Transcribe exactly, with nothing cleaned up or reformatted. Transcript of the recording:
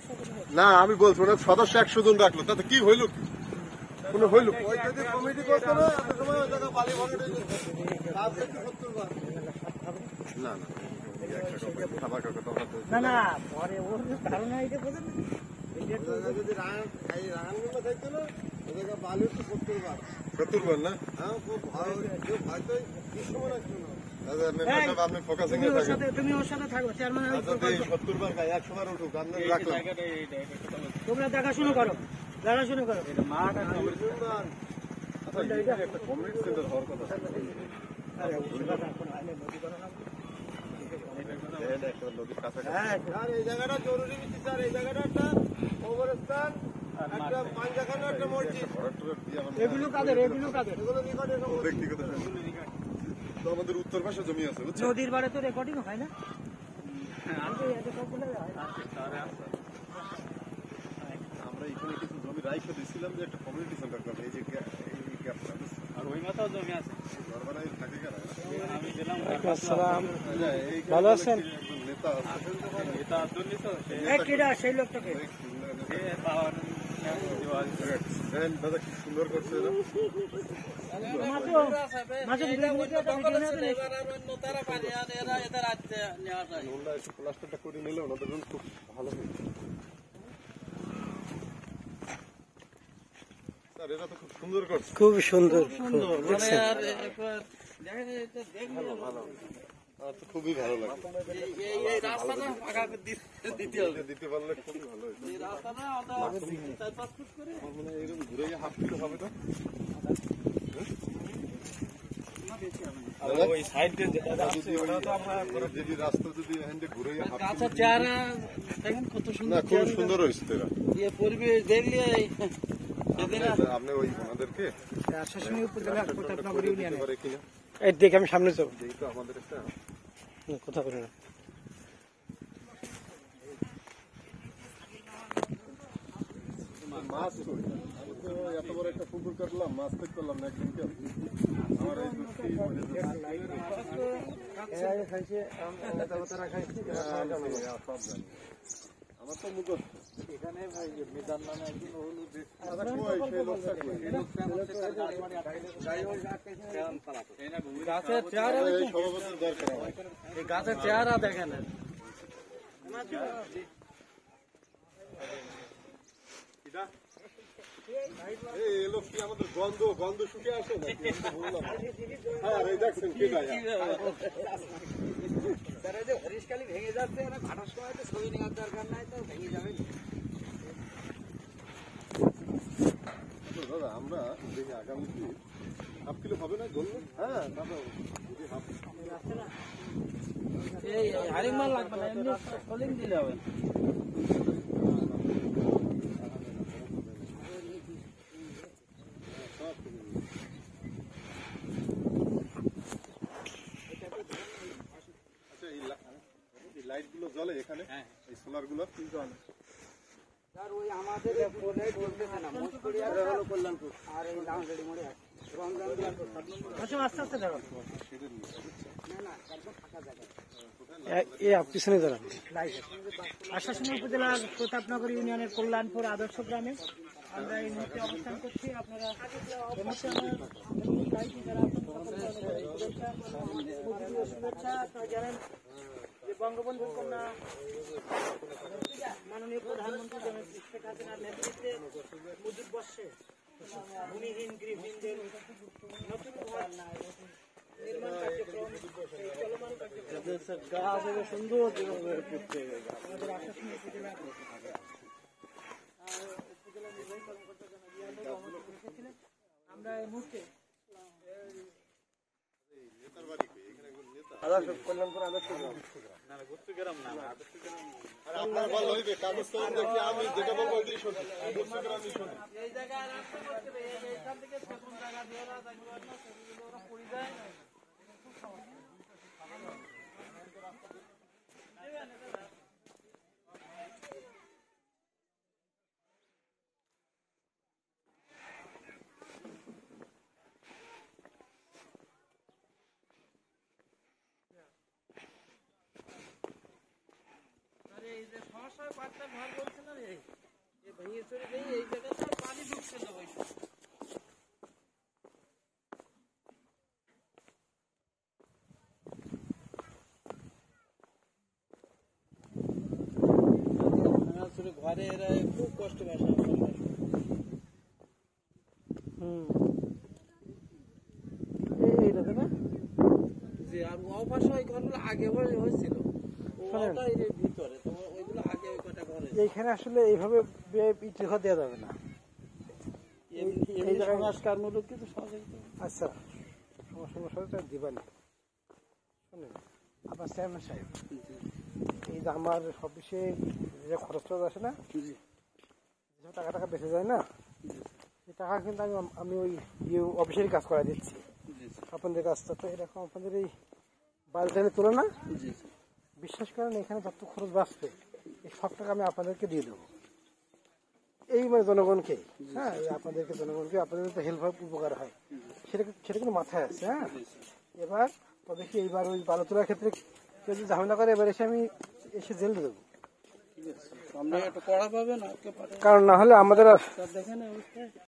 না আমি বলছি ওরা সদস্য একশো জন রাখলো তাতে কি হইলো কি কোনো হইলো কমিটি করতে না এত সময় ওই জায়গা বালি ভরে না না না না পরে ওর ধারণা এটা বোঝেন যদি রান এই রানগুলো থাকতো না ওই জায়গা বালি তো সত্তর বার সত্তর বার না হ্যাঁ খুব ভালো হয়তো কি সময় রাখতো না আপনি ফোকাসিং এ থাকেন তুমি ওর সাথে থাকো চেয়ারম্যান সত্তর বার গায়ে একশো বার উঠুক আমি রাখলাম তোমরা দেখাশুনো করো দেখাশুনো করো এটা মাঠ আর আচ্ছা এটা একটা কমিউনিটি সেন্টার হওয়ার কথা আরে ওটা এখন আইলে নদী করো না হ্যাঁ স্যার এই জায়গাটা জরুরি কিছু স্যার এই জায়গাটা একটা কবরস্থান একটা পাঞ্জাখানা একটা মসজিদ এগুলো কাদের এগুলো কাদের এগুলো নিকটে ব্যক্তিগত তো আমাদের উত্তর পাশে জমি আছে বুঝছেন নদীর বারে তো রেকর্ডিং হয় না আমরা এখানে কিছু জমি রাইখে দিয়েছিলাম যে একটা কমিউনিটি সেন্টার করবে এই যে এই গ্যাপটা আর ওই মাথাও জমি আছে দরবারে থাকে কেন আমি গেলাম আসসালাম ভালো আছেন নেতা নেতা আব্দুল নিতো এই কিডা সেই লোকটাকে সে পাওয়ার দাদা কি সুন্দর করছে এরা মাঝে মাঝে ভিডিও তারা পারে আর এরা এদের রাতে নেওয়া যায় ওরা একটু প্লাস্টারটা করে নিলে ওনাদের জন্য খুব ভালো হবে স্যার এরা তো খুব সুন্দর করছে খুব সুন্দর সুন্দর মানে আর একবার দেখেন এটা দেখলে ভালো আচ্ছা খুবই ভালো লাগে এই এই রাস্তাটা ফাঁকা দিতে হবে দিতে পারলে খুবই ভালো হতো এই রাস্তাটা আমরা চার পাঁচ ফুট করে মানে এরকম ঘুরে গিয়ে হাফ কিলো হবে না ওই সাইড দিয়ে যেটা আছে ওটা তো আমরা যদি রাস্তা যদি এখানে ঘুরে গিয়ে হাফ গাছের চেহারা দেখেন কত না সুন্দর খুব সুন্দর হয়েছে এরা এই পরিবেশ দেখলে আপনি ওই ওনাদেরকে আশাশুনি উপজেলা প্রতাপনগর ইউনিয়নে পারে কিনা এই দেখে আমি সামনে যাব যেই তো আমাদের একটা কথা বলি না মাছ করি এত বড় একটা পুকুর কাটলাম মাছ পেট করলাম না একদিনকে আমার এই আমার তো মুখ এখানে ভাই মেদান নামে একদিন হলুদ গাছের চেহারা এই গাছের চেহারা দেখেন এই লোক কি আমাদের গন্ধ গন্ধ শুকে আসে না হ্যাঁ এই দেখছেন কি স্যার এই যে হরিশখালী ভেঙে যাচ্ছে না ভাটার সময় তো ছবি নেওয়ার দরকার নাই তো ভেঙে যাবে দাদা আমরা দেখি আগামী হাফ কিলো হবে না ধরুন হ্যাঁ দাদা যদি হাফ এই হারিং মাল লাগবে না এমনি সোলিং দিলে হবে লাইট গুলো জ্বলে এখানে এই সোলার গুলো জ্বলে স্যার ওই আমাদের লাইট জ্বলতেছে না মোটকড়িয়া হলো কল্যাণপুর আর এই লাউন্ডারি মোড়ে রমজান আচ্ছা আস্তে আস্তে ধরো না না একদম ফাঁকা জায়গা এই পিছনে দাঁড়ান আশাশুনি উপজেলার প্রতাপনগর ইউনিয়নের কল্যাণপুর আদর্শ গ্রামে আমরা এই মুহূর্তে অবস্থান করছি আপনারা শুভেচ্ছা আপনারা জানেন যে বঙ্গবন্ধুর কন্যা মাননীয় প্রধানমন্ত্রী জনাব শেখ হাসিনার নেতৃত্বে মুজিব বর্ষে ভূমিহীন গৃহহীনদের নতুন ঘর নির্মাণ কার্যক্রম চলমান কার্যক্রম সুন্দর আমাদের আশাশুনি উপজেলার উপজেলা নির্বাহী কর্মকর্তা জনাব এসেছিলেন আমরা এই মুহূর্তে আদর্শ কল্যাণপুর আদর্শ গ্রাম না না গুপ্ত গ্রাম না আদর্শ গ্রাম আর আপনার ভালো হইবে কাগজ তো দেখি আমি যেটা বলবো ওইটাই শুনি আদর্শ গ্রামই শুনি এই জায়গায় রাস্তা করতে হবে এইখান থেকে সেরকম জায়গা দিয়ে ওরা থাকবে না সেগুলো ওরা পড়ে যায় খুব সমস্যা এই যে সমস্যা পাঁচটা ঘর বলছিলেন ভেঙে চুরি দিয়ে এই জায়গাটা পানি ঢুকছে না ওই ঘরে এরা খুব কষ্ট পায়। হুম এইটাতে না যে আর অপাশে ওই ঘরগুলো আগে হয়েছিল ওটাই এর ভিতরে, তো ওইগুলো আগে ওই কটা ঘরে এইখানে আসলে এইভাবে ইটের ঘর দেওয়া যাবে না। এই সংস্কারমূলক কিন্তু সহযোগিতা। আচ্ছা সমস্যা দিবানি শোনেন আপনার চেয়ারম্যান সাহেব, এই যে আমার অফিসে যে খরচ টরচ আসে না, যেসব টাকা টাকা বেঁচে যায় না, এই টাকা কিন্তু আমি আমি ওই ইয়ে অফিসেরই কাজ করা দিচ্ছি আপনাদের কাজটা। তো এরকম আপনাদের এই বালটানে তোলে না, বিশ্বাস করেন এখানে যত খরচ বাঁচবে এই সব টাকা আমি আপনাদেরকে দিয়ে দেবো, এই মানে জনগণকে। হ্যাঁ আপনাদেরকে জনগণকে আপনাদের তো হেল্প হয়, উপকার হয়, সেটা সেটা কিন্তু মাথায় আছে। হ্যাঁ এবার তবে কি এইবার ওই বালু তোলার ক্ষেত্রে কেউ যদি ঝামেলা করে এবার এসে আমি এসে জেল দেবো, একটু কড়া পাবেন, কারণ না হলে আমাদের দেখেন অবস্থা